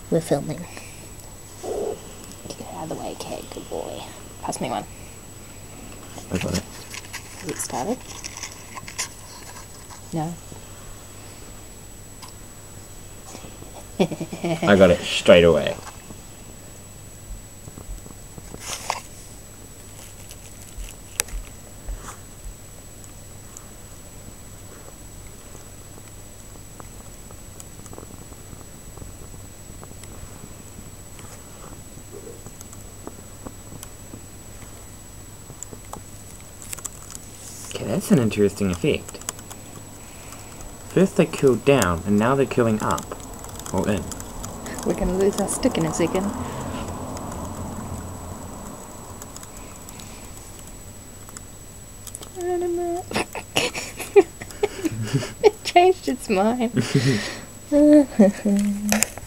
We're filming. Get out of the way, Kate. Good boy. Pass me one. I got it. Is it started? No. I got it straight away. Okay, that's an interesting effect. First they cooled down, and now they're cooling up. Or in. We're going to lose our stick in a second. It changed its mind.